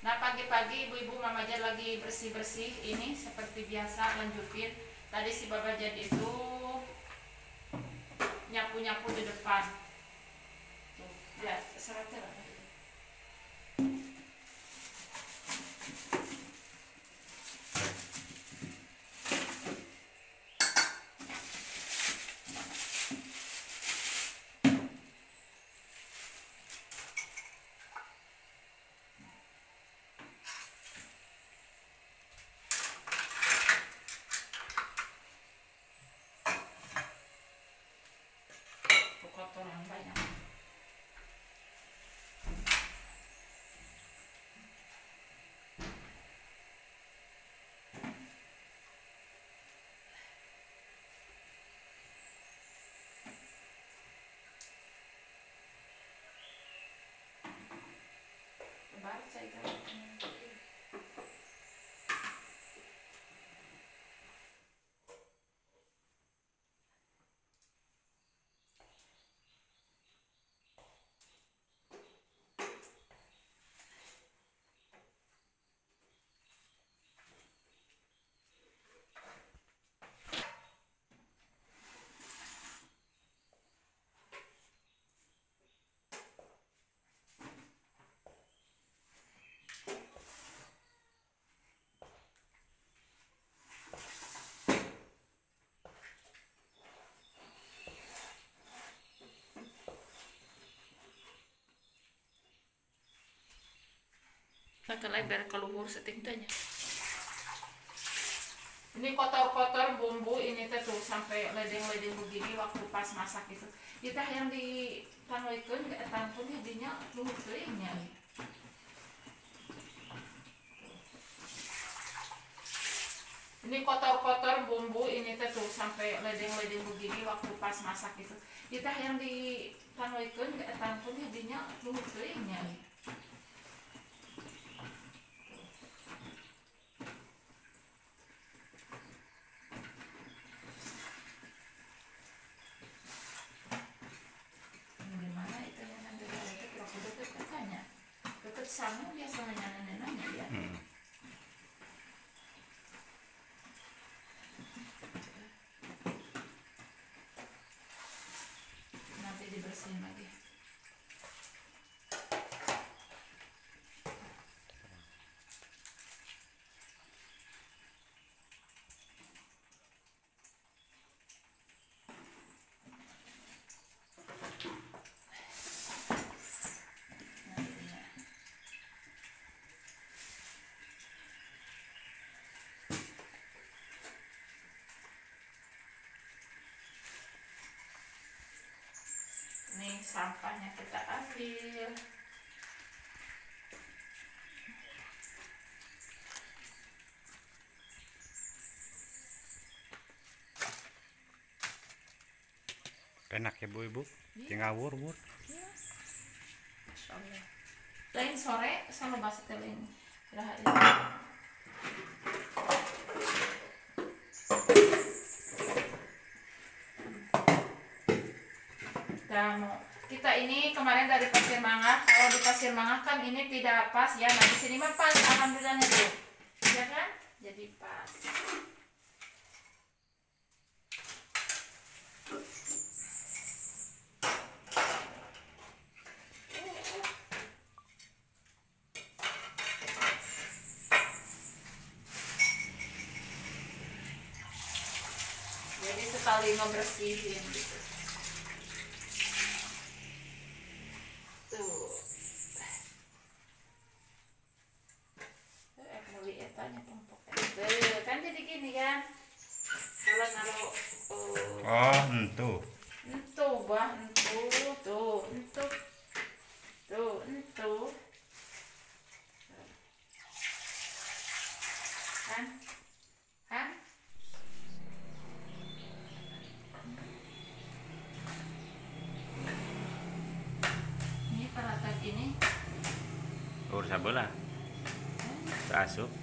Nah, pagi-pagi ibu-ibu Mama Jan lagi bersih-bersih. Ini seperti biasa lanjutin. Tadi si Baba Jan itu nyapu-nyapu di depan. Tuh, lihat seratnya lah. Tuh, kotoran banyak. Baru saya tahu. Pakai biar keluar setingtanya. Ini kotor-kotor bumbu ini tuh sampai ledeng-ledeng begini waktu pas masak itu. Kita yang dipanuikeun tampun jadinya luhur teuingnya. Ini kotor-kotor bumbu ini tuh sampai ledeng-ledeng begini waktu pas masak itu. Kita yang dipanuikeun tampun jadinya luhur teuingnya. Sama biasanya nanya ya. Nanti dibersihin lagi. Nih sampahnya kita ambil. Enak ya bu ibu, tinggal ngawur. Iya. Masya Allah. Lain sore sama bahasa lain. Kita ini kemarin dari Pasir Mangah. Kalau di Pasir Mangah kan ini tidak pas ya. Nah di sini mah pas, alhamdulillahnya tuh, ya kan? Jadi pas. Jadi sekali ngebersihin gitu. Tuh. Mulai etanya pompok. Kan jadi gini kan. Kalau naruh Oh entu. Entu bah, entu, tuh, entu. Tuh, entu. Kan? Kan? Ini peralatan ini. Urus sabelah. Seasup.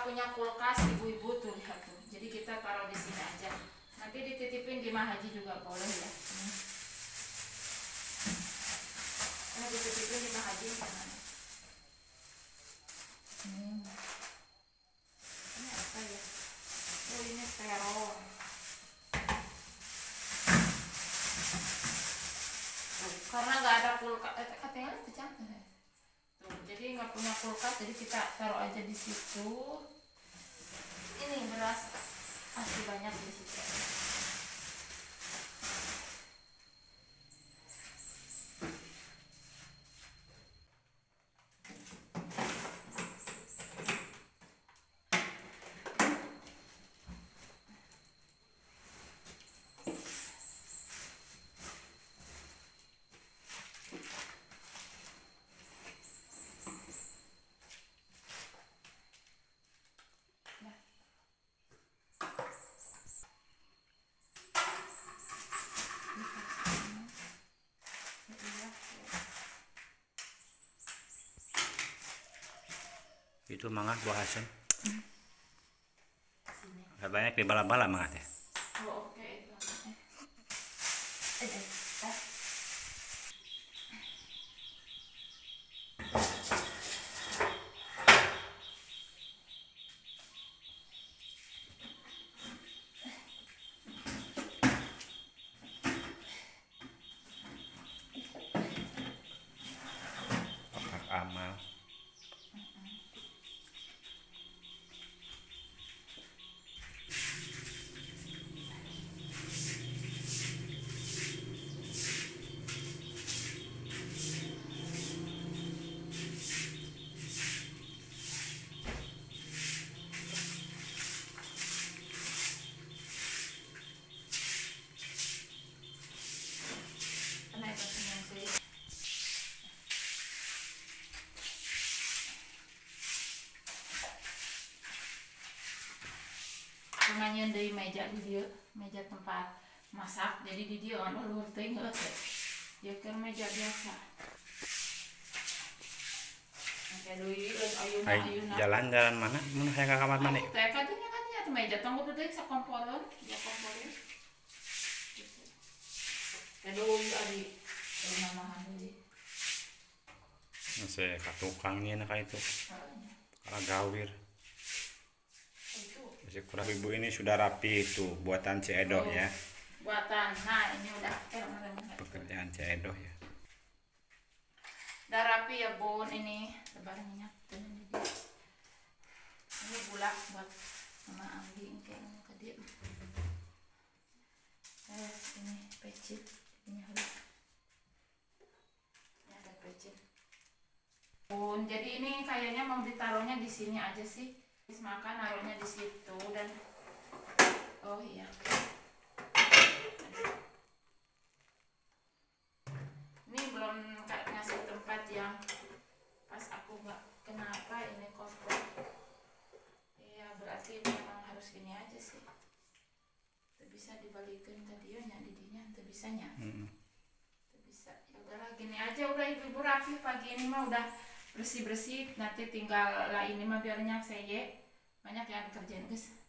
punya kulkas ibu-ibu tuh lihat tuh, jadi kita taruh di sini aja, nanti dititipin di Mahaji juga boleh ya. Nah, dititipin di Mahaji gimana? Ini apa ya? Oh, ini terong. Tuh, karena nggak ada kulkas, katanya kecantik. Tuh, jadi nggak punya kulkas, jadi kita taruh aja di situ. Ini beras masih banyak di situ. Itu mangga buah asem. Sini. Banyak di bala-bala mangga teh. Oh, oke. Kotak amal. Karena itu senyum sih. Namanya dari meja di dia, meja tempat masak, jadi di dia kan luar tinggal teh. Dia kan meja biasa. Kayak doi ayuna. Jalan-jalan mana? Mun hayang ka kamar mandi. Teh katanya kan ya meja tangguh deui sakomporeun, ya komporeun. Kayak doi ari mamahan deui. Masih katukangnya ka itu. Kala gawir. Masih kurang ibu ini sudah rapi itu buatan Ceedoh ya. Buatan. Nah, ini udah Pekerjaan Ceedoh ya. udah rapi ya Bun, ini lebar minyak ini gula buat Mama Anggi kayak ke dia. Ini pecit, ini harus ini ada pecit Bun. Jadi ini kayaknya mau ditaruhnya di sini aja sih, habis makan naruhnya di situ. Dan oh iya, ini belum ngasih tempat yang pas, aku nggak kenapa ini kotor. Iya, berarti ini memang harus gini aja sih. Tidak bisa dibalikin tadi ya, didinya tidak bisanya. Tidak bisa. Ya udahlah gini aja, udah ibu-ibu rapi pagi ini mah udah bersih-bersih. Nanti tinggal lah ini mah biarnya saya banyak yang dikerjain guys.